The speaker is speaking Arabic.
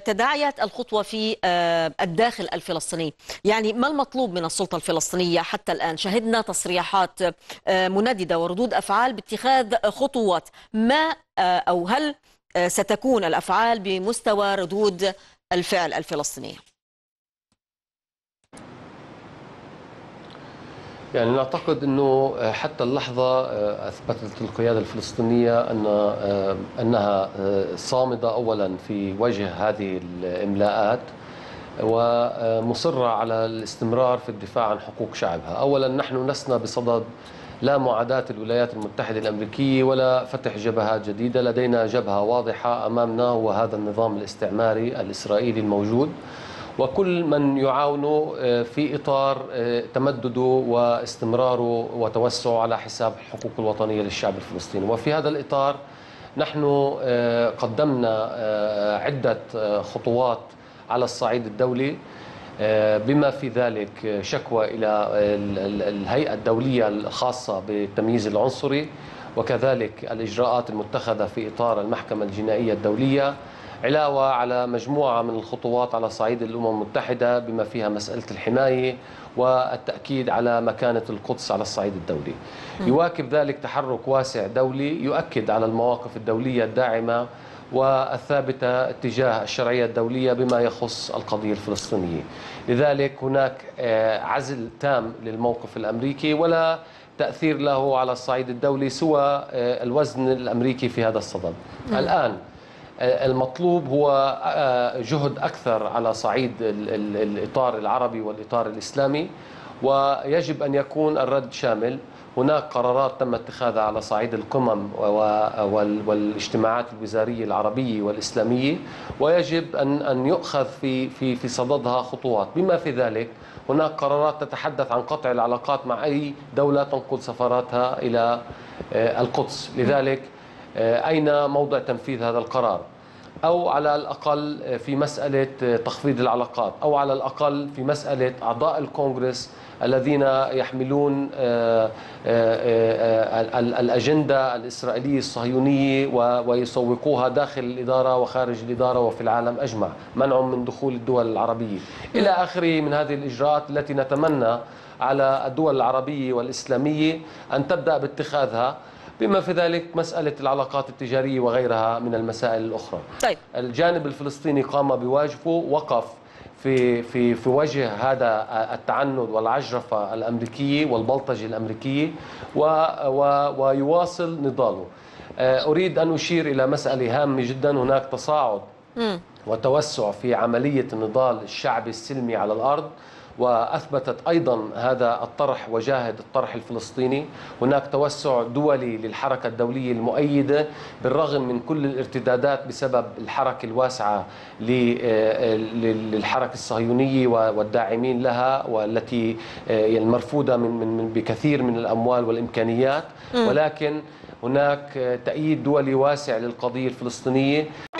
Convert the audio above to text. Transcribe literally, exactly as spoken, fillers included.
تداعيات الخطوة في الداخل الفلسطيني، يعني ما المطلوب من السلطة الفلسطينية حتى الآن؟ شهدنا تصريحات منددة وردود أفعال باتخاذ خطوات، ما أو هل ستكون الأفعال بمستوى ردود الفعل الفلسطينية؟ يعني نعتقد أنه حتى اللحظة أثبتت القيادة الفلسطينية أن أنها صامدة أولا في وجه هذه الإملاءات، ومصرة على الاستمرار في الدفاع عن حقوق شعبها. أولا نحن لسنا بصدد لا معاداة الولايات المتحدة الأمريكية ولا فتح جبهات جديدة، لدينا جبهة واضحة أمامنا وهذا النظام الاستعماري الإسرائيلي الموجود، وكل من يعاونه في إطار تمدده واستمراره وتوسعه على حساب الحقوق الوطنية للشعب الفلسطيني. وفي هذا الإطار نحن قدمنا عدة خطوات على الصعيد الدولي، بما في ذلك شكوى إلى الهيئة الدولية الخاصة بالتمييز العنصري، وكذلك الإجراءات المتخذة في إطار المحكمة الجنائية الدولية، علاوة على مجموعة من الخطوات على صعيد الأمم المتحدة بما فيها مسألة الحماية والتأكيد على مكانة القدس على الصعيد الدولي. يواكب ذلك تحرك واسع دولي يؤكد على المواقف الدولية الداعمة والثابتة اتجاه الشرعية الدولية بما يخص القضية الفلسطينية. لذلك هناك عزل تام للموقف الأمريكي ولا تأثير له على الصعيد الدولي سوى الوزن الأمريكي في هذا الصدد. الآن المطلوب هو جهد أكثر على صعيد الإطار العربي والإطار الإسلامي، ويجب أن يكون الرد شامل. هناك قرارات تم اتخاذها على صعيد القمم والاجتماعات الوزارية العربية والإسلامية، ويجب أن أن يؤخذ في في في صددها خطوات، بما في ذلك هناك قرارات تتحدث عن قطع العلاقات مع أي دولة تنقل سفاراتها إلى القدس. لذلك أين موضع تنفيذ هذا القرار؟ أو على الأقل في مسألة تخفيض العلاقات، أو على الأقل في مسألة أعضاء الكونغرس الذين يحملون الأجندة الإسرائيلية الصهيونية ويسوقوها داخل الإدارة وخارج الإدارة وفي العالم أجمع، منعهم من دخول الدول العربية إلى آخره من هذه الإجراءات التي نتمنى على الدول العربية والإسلامية أن تبدأ باتخاذها، بما في ذلك مسألة العلاقات التجارية وغيرها من المسائل الأخرى. طيب. الجانب الفلسطيني قام بواجبه، وقف في في في وجه هذا التعنت والعجرفة الأمريكية والبلطجة الأمريكية و و ويواصل نضاله. أريد أن أشير إلى مسألة هامة جدا. هناك تصاعد وتوسع في عملية النضال الشعبي السلمي على الأرض، وأثبتت أيضا هذا الطرح وجاهد الطرح الفلسطيني. هناك توسع دولي للحركة الدولية المؤيدة بالرغم من كل الارتدادات بسبب الحركة الواسعة للحركة الصهيونية والداعمين لها، والتي المرفوضة من من بكثير من الأموال والإمكانيات، ولكن هناك تأييد دولي واسع للقضية الفلسطينية.